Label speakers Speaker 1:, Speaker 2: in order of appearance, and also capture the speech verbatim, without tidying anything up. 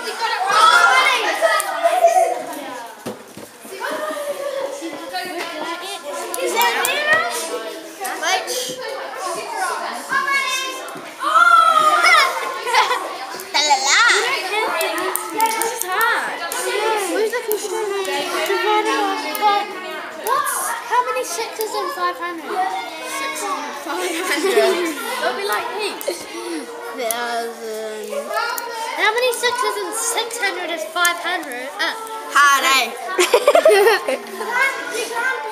Speaker 1: Is that Venus? Which? How many sixes in five hundred?
Speaker 2: Six and five hundred. They'll be like heaps.
Speaker 1: Thousand. How many sixes in six hundred is five hundred? Uh,
Speaker 2: Hard, eh?